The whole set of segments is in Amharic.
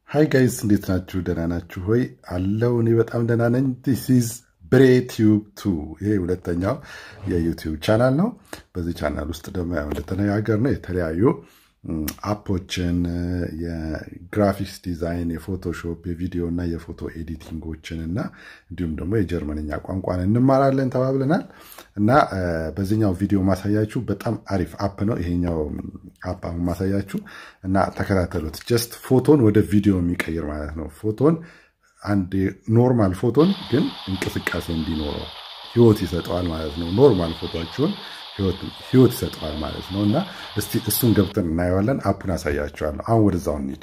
Hi guys, እንዴት ናችሁ? ደህና ናችሁ ሆይ? አለው እኔ በጣም ደህና ነኝ። This is BreTube 2 ይሄ ሁለተኛው የዩቲዩብ ቻናል ነው። በዚህ ቻናል ውስጥ ደግሞ ያው እንደተነጋገርነው የተለያዩ አፖችን የግራፊክስ ዲዛይን፣ የፎቶሾፕ፣ የቪዲዮ እና የፎቶ ኤዲቲንጎችን እና እንዲሁም ደግሞ የጀርመንኛ ቋንቋን እንማራለን ተባብለናል እና በዚህኛው ቪዲዮ ማሳያችሁ በጣም አሪፍ አፕ ነው። ይሄኛው አፕ ማሳያችሁ እና ተከታተሉት። ጀስት ፎቶን ወደ ቪዲዮ የሚቀይር ማለት ነው። ፎቶን አንድ ኖርማል ፎቶን ግን እንቅስቃሴ እንዲኖረው ህይወት ይሰጠዋል ማለት ነው። ኖርማል ፎቶአችሁን ህይወት ይሰጠዋል ማለት ነው እና እስቲ እሱን ገብተን እናየዋለን። አፑን አሳያችኋለሁ። አሁን ወደዛው እንሂድ።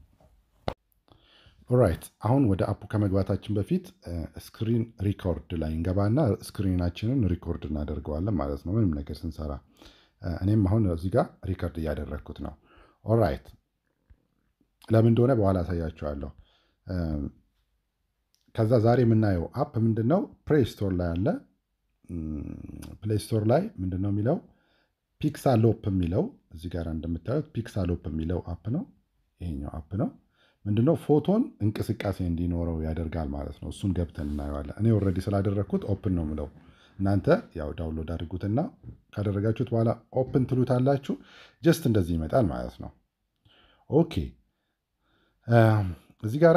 ኦልራይት፣ አሁን ወደ አፑ ከመግባታችን በፊት ስክሪን ሪኮርድ ላይ እንገባና ስክሪናችንን ሪኮርድ እናደርገዋለን ማለት ነው። ምንም ነገር ስንሰራ እኔም አሁን እዚህ ጋር ሪኮርድ እያደረግኩት ነው። ኦልራይት፣ ለምን እንደሆነ በኋላ አሳያችኋለሁ። ከዛ ዛሬ የምናየው አፕ ምንድነው? ፕሌይ ስቶር ላይ አለ። ፕሌይ ስቶር ላይ ምንድነው የሚለው? ፒክሳሎፕ የሚለው እዚህ ጋር እንደምታዩት ፒክሳሎፕ የሚለው አፕ ነው። ይሄኛው አፕ ነው። ምንድነው? ፎቶን እንቅስቃሴ እንዲኖረው ያደርጋል ማለት ነው። እሱን ገብተን እናየዋለን። እኔ ኦልሬዲ ስላደረግኩት ኦፕን ነው የምለው። እናንተ ያው ዳውንሎድ አድርጉትና ካደረጋችሁት በኋላ ኦፕን ትሉታላችሁ። ጀስት እንደዚህ ይመጣል ማለት ነው። ኦኬ፣ እዚህ ጋራ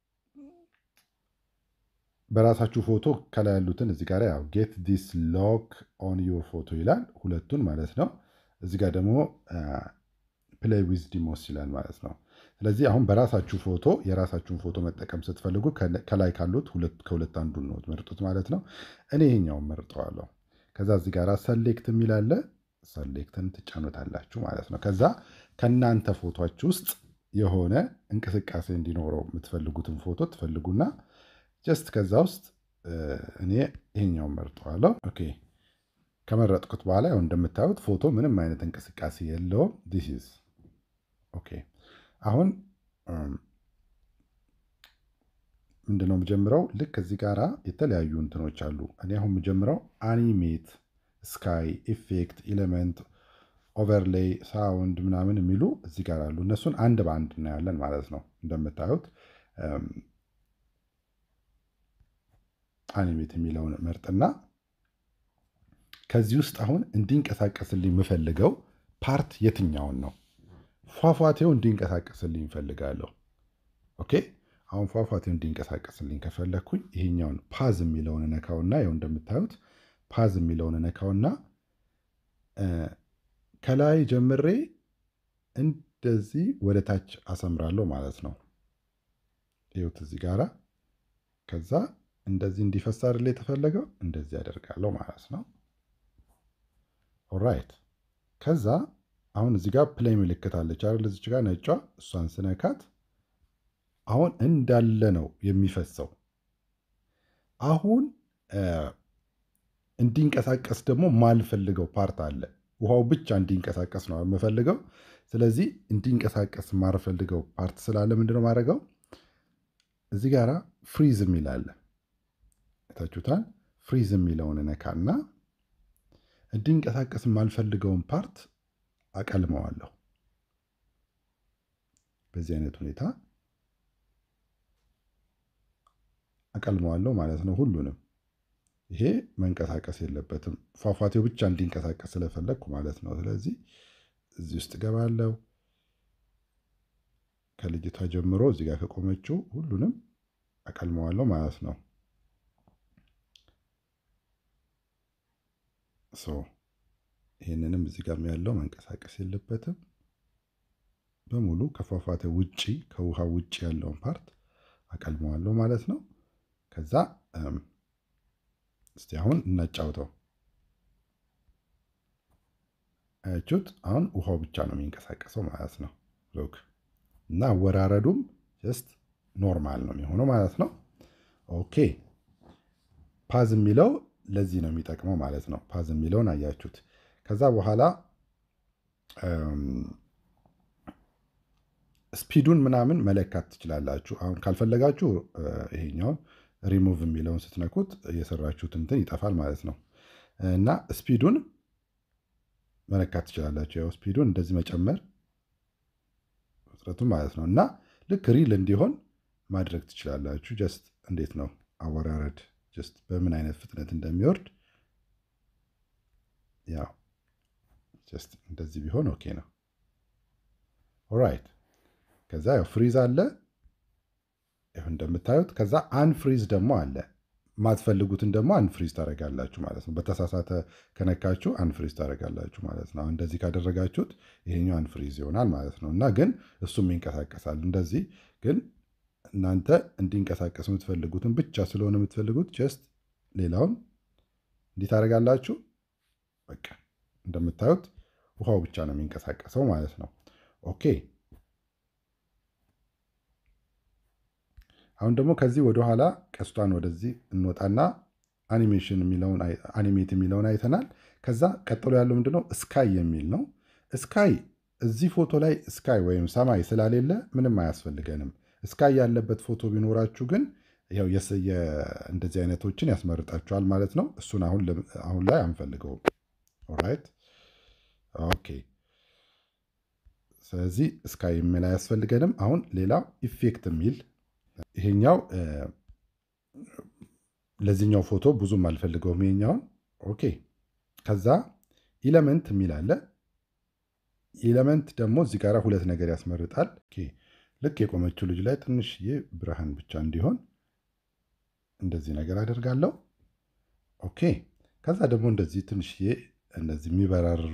በራሳችሁ ፎቶ ከላይ ያሉትን እዚህ ጋር ያው ጌት ዲስ ሎክ ኦን ዩር ፎቶ ይላል፣ ሁለቱን ማለት ነው። እዚህ ጋር ደግሞ ፕሌይ ዊዝ ዲሞስ ይላል ማለት ነው። ስለዚህ አሁን በራሳችሁ ፎቶ የራሳችሁን ፎቶ መጠቀም ስትፈልጉ ከላይ ካሉት ከሁለት አንዱን ነው ትመርጡት ማለት ነው። እኔ ይሄኛውን መርጠዋለሁ። ከዛ እዚህ ጋር ሰሌክት የሚል አለ። ሰሌክትን ትጫኑታላችሁ ማለት ነው። ከዛ ከናንተ ፎቶአችሁ ውስጥ የሆነ እንቅስቃሴ እንዲኖረው የምትፈልጉትን ፎቶ ትፈልጉና ጀስት ከዛ ውስጥ እኔ ይሄኛውን መርጠዋለሁ። ኦኬ፣ ከመረጥኩት በኋላ ያው እንደምታዩት ፎቶ ምንም አይነት እንቅስቃሴ የለውም። this is ኦኬ። አሁን ምንድነው የምጀምረው? ልክ እዚህ ጋራ የተለያዩ እንትኖች አሉ። እኔ አሁን የምጀምረው አኒሜት፣ ስካይ፣ ኢፌክት፣ ኤሌመንት፣ ኦቨርሌይ፣ ሳውንድ ምናምን የሚሉ እዚህ ጋር አሉ። እነሱን አንድ በአንድ እናያለን ማለት ነው። እንደምታዩት አኒሜት የሚለውን መርጥና ከዚህ ውስጥ አሁን እንዲንቀሳቀስልኝ የምፈልገው ፓርት የትኛውን ነው? ፏፏቴው እንዲንቀሳቀስልኝ እፈልጋለሁ። ኦኬ፣ አሁን ፏፏቴው እንዲንቀሳቀስልኝ ከፈለኩኝ ይሄኛውን ፓዝ የሚለውን ነካውና ያው እንደምታዩት ፓዝ የሚለውን ነካውና ከላይ ጀምሬ እንደዚህ ወደ ታች አሰምራለሁ ማለት ነው። ይኸውት እዚህ ጋራ ከዛ እንደዚህ እንዲፈስ አይደል የተፈለገው? እንደዚህ ያደርጋለሁ ማለት ነው። ኦልራይት፣ ከዛ አሁን እዚህ ጋር ፕሌይ ምልክት አለች አይደል? እዚች ጋር ነጯ፣ እሷን ስነካት አሁን እንዳለ ነው የሚፈሰው። አሁን እንዲንቀሳቀስ ደግሞ ማልፈልገው ፓርት አለ። ውሃው ብቻ እንዲንቀሳቀስ ነው የምፈልገው። ስለዚህ እንዲንቀሳቀስ ማልፈልገው ፓርት ስላለ ምንድነው ማድረገው? እዚህ ጋራ ፍሪዝ የሚል አለ። ታችሁታል። ፍሪዝ የሚለውን ነካና እንዲንቀሳቀስ ማልፈልገውን ፓርት አቀልመዋለሁ። በዚህ አይነት ሁኔታ አቀልመዋለሁ ማለት ነው ሁሉንም። ይሄ መንቀሳቀስ የለበትም። ፏፏቴው ብቻ እንዲንቀሳቀስ ስለፈለግኩ ማለት ነው። ስለዚህ እዚህ ውስጥ ገባለሁ። ከልጅቷ ጀምሮ እዚህ ጋር ከቆመችው ሁሉንም አቀልመዋለሁ ማለት ነው። ይህንንም እዚህ ጋር ያለው መንቀሳቀስ የለበትም። በሙሉ ከፏፏቴ ውጪ ከውሃ ውጪ ያለውን ፓርት አቀልመዋለሁ ማለት ነው። ከዛ እስቲ አሁን እናጫውተው። አያችሁት? አሁን ውሃው ብቻ ነው የሚንቀሳቀሰው ማለት ነው። ሎክ እና አወራረዱም ጀስት ኖርማል ነው የሚሆነው ማለት ነው። ኦኬ፣ ፓዝ የሚለው ለዚህ ነው የሚጠቅመው ማለት ነው። ፓዝ የሚለውን አያችሁት። ከዛ በኋላ ስፒዱን ምናምን መለካት ትችላላችሁ። አሁን ካልፈለጋችሁ ይሄኛውን ሪሙቭ የሚለውን ስትነኩት የሰራችሁት እንትን ይጠፋል ማለት ነው። እና ስፒዱን መለካት ትችላላችሁ። ያው ስፒዱን እንደዚህ መጨመር ፍጥነቱን ማለት ነው። እና ልክ ሪል እንዲሆን ማድረግ ትችላላችሁ። ጀስት እንዴት ነው አወራረድ ጀስት በምን አይነት ፍጥነት እንደሚወርድ ያው ጀስት እንደዚህ ቢሆን ኦኬ ነው። ኦራይት ከዛ ያው ፍሪዝ አለ ይሁን እንደምታዩት። ከዛ አንፍሪዝ ደግሞ አለ። ማትፈልጉትን ደግሞ አንፍሪዝ ታደርጋላችሁ ማለት ነው። በተሳሳተ ከነካችሁ አንፍሪዝ ታደርጋላችሁ ማለት ነው። እንደዚህ ካደረጋችሁት ይሄኛው አንፍሪዝ ይሆናል ማለት ነው። እና ግን እሱም ይንቀሳቀሳል እንደዚህ። ግን እናንተ እንዲንቀሳቀስ የምትፈልጉትን ብቻ ስለሆነ የምትፈልጉት ጀስት ሌላውን እንዲህ ታደርጋላችሁ። በቃ እንደምታዩት ውሃው ብቻ ነው የሚንቀሳቀሰው ማለት ነው። ኦኬ አሁን ደግሞ ከዚህ ወደ ኋላ ቀስቷን ወደዚህ እንወጣና አኒሜት የሚለውን አይተናል። ከዛ ቀጥሎ ያለው ምንድነው ስካይ የሚል ነው። ስካይ እዚህ ፎቶ ላይ ስካይ ወይም ሰማይ ስላሌለ ምንም አያስፈልገንም። ስካይ ያለበት ፎቶ ቢኖራችሁ ግን ያው እንደዚህ አይነቶችን ያስመርጣችኋል ማለት ነው። እሱን አሁን ላይ አንፈልገውም። ኦራይት ኦኬ ስለዚህ ስካይ የሚል አያስፈልገንም። አሁን ሌላው ኢፌክት የሚል ይሄኛው ለዚህኛው ፎቶ ብዙም አልፈልገውም ይሄኛውን። ኦኬ ከዛ ኤሌመንት የሚል አለ። ኤሌመንት ደግሞ እዚህ ጋር ሁለት ነገር ያስመርጣል። ኦኬ ልክ የቆመችው ልጅ ላይ ትንሽዬ ብርሃን ብቻ እንዲሆን እንደዚህ ነገር አደርጋለሁ። ኦኬ ከዛ ደግሞ እንደዚህ ትንሽዬ እነዚህ የሚበራሩ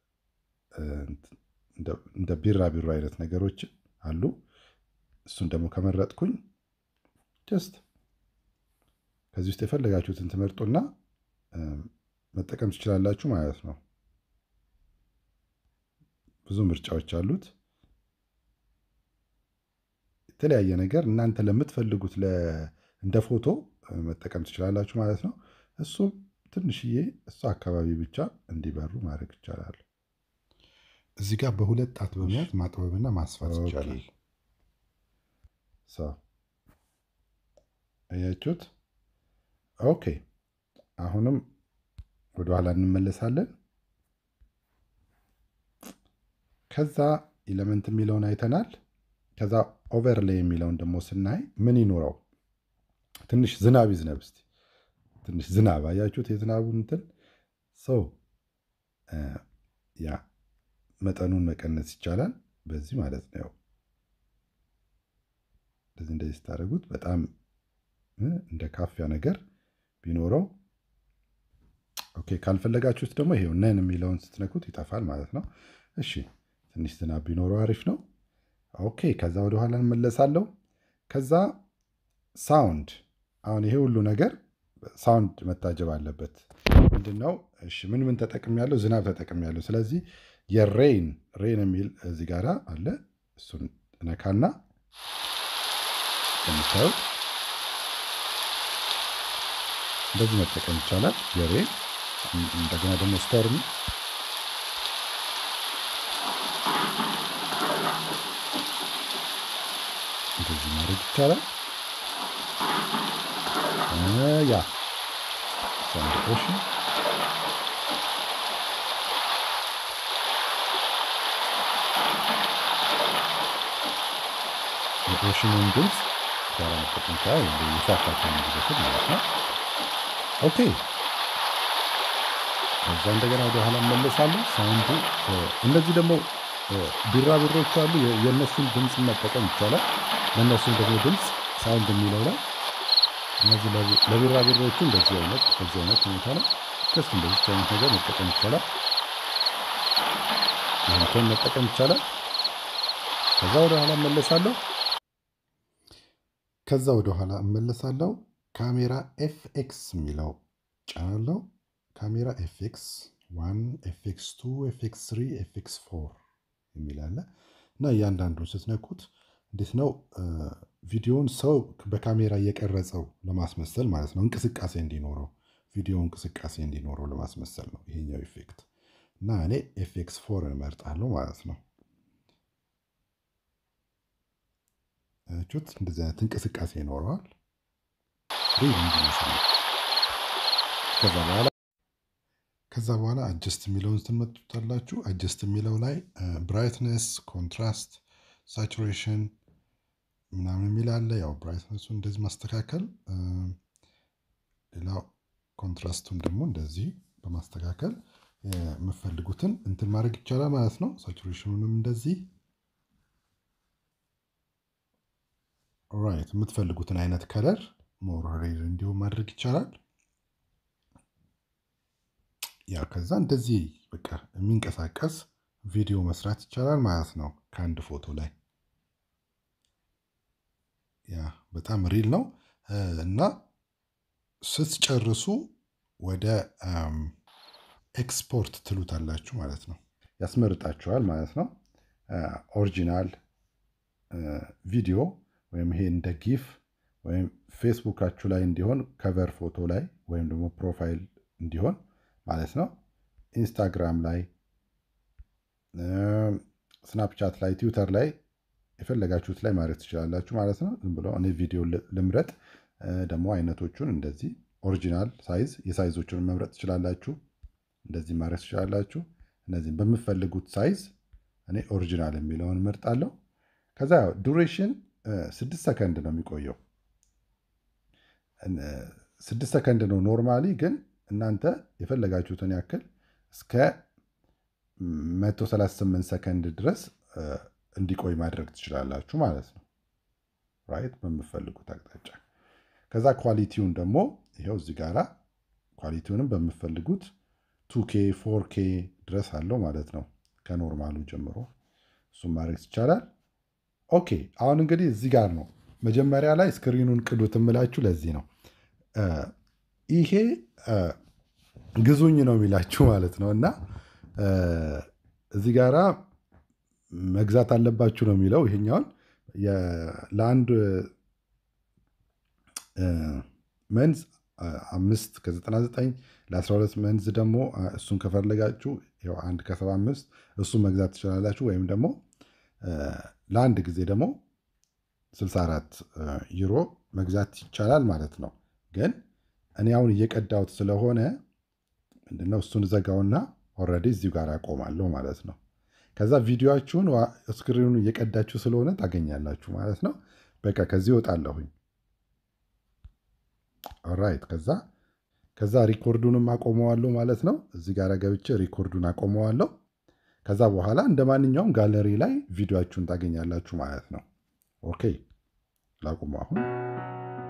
እንደ ቢራቢሮ አይነት ነገሮች አሉ። እሱን ደግሞ ከመረጥኩኝ ጀስት ከዚህ ውስጥ የፈለጋችሁትን ትመርጡና መጠቀም ትችላላችሁ ማለት ነው። ብዙ ምርጫዎች አሉት። የተለያየ ነገር እናንተ ለምትፈልጉት እንደ ፎቶ መጠቀም ትችላላችሁ ማለት ነው። እሱም ትንሽዬ እሱ አካባቢ ብቻ እንዲበሩ ማድረግ ይቻላል። እዚህ ጋር በሁለት ጣት በመያዝ ማጥበብና ማስፋት ይቻላል። አያችሁት? ኦኬ አሁንም ወደ ኋላ እንመለሳለን። ከዛ ኤሌመንት የሚለውን አይተናል። ከዛ ኦቨርሌይ የሚለውን ደግሞ ስናይ ምን ይኖረው? ትንሽ ዝናብ ይዝነብ። እስቲ ትንሽ ዝናብ አያችሁት? የዝናቡን እንትን ያ መጠኑን መቀነስ ይቻላል በዚህ ማለት ነው። እንደዚህ ስታደርጉት በጣም እንደ ካፊያ ነገር ቢኖረው ኦኬ። ካልፈለጋችሁት ደግሞ ይሄው ነን የሚለውን ስትነኩት ይጠፋል ማለት ነው። እሺ ትንሽ ዝናብ ቢኖረው አሪፍ ነው። ኦኬ ከዛ ወደ ኋላ እንመለሳለሁ። ከዛ ሳውንድ፣ አሁን ይሄ ሁሉ ነገር ሳውንድ መታጀብ አለበት። ምንድነው? እሺ ምን ተጠቅሜያለሁ? ዝናብ ተጠቅሜያለሁ። ስለዚህ የሬን የሚል እዚህ ጋራ አለ። እሱን ነካና እንደምታዩት እንደዚህ መጠቀም ይቻላል። የሬን እንደገና ደግሞ ስቶርም እንደዚህ ማድረግ ይቻላል። ያ ሰንደቆሽ የኦሽኑን ድምፅ ጋር መጠቀም ይቻላል። የፋፋቸውን እንዲበስል ማለት ነው። ኦኬ ከዛ እንደገና ወደ ኋላ መለሳለሁ። ሳውንዱ እነዚህ ደግሞ ቢራቢሮች አሉ። የእነሱን ድምፅ መጠቀም ይቻላል። ለእነሱን ደግሞ ድምፅ ሳውንድ የሚለው ላይ እነዚህ ለቢራቢሮቹ በዚህ አይነት ሁኔታ ነው። ከሱ እንደዚህ አይነት ነገር መጠቀም ይቻላል። ይህን መጠቀም ይቻላል። ከዛ ወደ ኋላ እመለሳለሁ። ካሜራ ኤፍኤክስ የሚለው ጫናለሁ። ካሜራ ኤፍኤክስ 1 ኤፍኤክስ 2 ኤፍኤክስ 3 ኤፍኤክስ 4 የሚል አለ እና እያንዳንዱን ስትነኩት እንዴት ነው ቪዲዮውን ሰው በካሜራ እየቀረጸው ለማስመሰል ማለት ነው። እንቅስቃሴ እንዲኖረው ቪዲዮ እንቅስቃሴ እንዲኖረው ለማስመሰል ነው ይሄኛው ኢፌክት እና እኔ ኤፍኤክስ 4 እመርጣለሁ ማለት ነው። እቹት እንደዚህ አይነት እንቅስቃሴ ይኖረዋል። ከዛ በኋላ አጀስት የሚለውን ትመጡታላችሁ። አጀስት የሚለው ላይ ብራይትነስ፣ ኮንትራስት፣ ሳቹሬሽን ምናምን የሚል አለ። ያው ብራይትነሱን እንደዚህ ማስተካከል፣ ሌላው ኮንትራስቱን ደግሞ እንደዚህ በማስተካከል የምፈልጉትን እንትን ማድረግ ይቻላል ማለት ነው። ሳቹሬሽኑንም እንደዚህ ኦራይት፣ የምትፈልጉትን አይነት ከለር ሞር ሬድ እንዲሁም ማድረግ ይቻላል። ያ ከዛ እንደዚህ በቃ የሚንቀሳቀስ ቪዲዮ መስራት ይቻላል ማለት ነው ከአንድ ፎቶ ላይ። ያ በጣም ሪል ነው። እና ስትጨርሱ ወደ ኤክስፖርት ትሉታላችሁ ማለት ነው። ያስመርጣችኋል ማለት ነው። ኦሪጂናል ቪዲዮ ወይም ይሄ እንደ ጊፍ ወይም ፌስቡካችሁ ላይ እንዲሆን ከቨር ፎቶ ላይ ወይም ደግሞ ፕሮፋይል እንዲሆን ማለት ነው። ኢንስታግራም ላይ፣ ስናፕቻት ላይ፣ ትዊተር ላይ የፈለጋችሁት ላይ ማድረግ ትችላላችሁ ማለት ነው። ዝም ብሎ እኔ ቪዲዮ ልምረጥ። ደግሞ አይነቶቹን እንደዚህ ኦሪጂናል ሳይዝ የሳይዞቹን መምረጥ ትችላላችሁ። እንደዚህ ማድረግ ትችላላችሁ። እነዚህን በምፈልጉት ሳይዝ እኔ ኦሪጂናል የሚለውን እመርጣለሁ። ከዛ ዱሬሽን 6 ሰከንድ ነው የሚቆየው። 6 ሰከንድ ነው ኖርማሊ፣ ግን እናንተ የፈለጋችሁትን ያክል እስከ 138 ሰከንድ ድረስ እንዲቆይ ማድረግ ትችላላችሁ ማለት ነው። ራይት፣ በምፈልጉት አቅጣጫ። ከዛ ኳሊቲውን ደግሞ ይኸው እዚህ ጋራ ኳሊቲውንም በምፈልጉት 2K 4K ድረስ አለው ማለት ነው፣ ከኖርማሉ ጀምሮ እሱም ማድረግ ይቻላል። ኦኬ፣ አሁን እንግዲህ እዚህ ጋር ነው መጀመሪያ ላይ ስክሪኑን ቅዱት እምላችሁ ለዚህ ነው። ይሄ ግዙኝ ነው የሚላችሁ ማለት ነው። እና እዚህ ጋራ መግዛት አለባችሁ ነው የሚለው። ይሄኛውን ለአንድ መንዝ 5 ከ99 ለ12 መንዝ ደግሞ እሱን ከፈለጋችሁ ያው 1 ከ75 እሱን መግዛት ትችላላችሁ። ወይም ደግሞ ለአንድ ጊዜ ደግሞ 64 ዩሮ መግዛት ይቻላል ማለት ነው። ግን እኔ አሁን እየቀዳሁት ስለሆነ ምንድነው እሱን ዘጋውና ኦልሬዲ እዚሁ ጋር አቆማለሁ ማለት ነው። ከዛ ቪዲዮአችሁን ስክሪኑን እየቀዳችሁ ስለሆነ ታገኛላችሁ ማለት ነው። በቃ ከዚህ እወጣለሁኝ። ኦራይት፣ ከዛ ሪኮርዱንም አቆመዋለሁ ማለት ነው። እዚህ ጋር ገብቼ ሪኮርዱን አቆመዋለሁ። ከዛ በኋላ እንደ ማንኛውም ጋለሪ ላይ ቪዲዮአችሁን ታገኛላችሁ ማለት ነው። ኦኬ፣ ላቁሙ አሁን።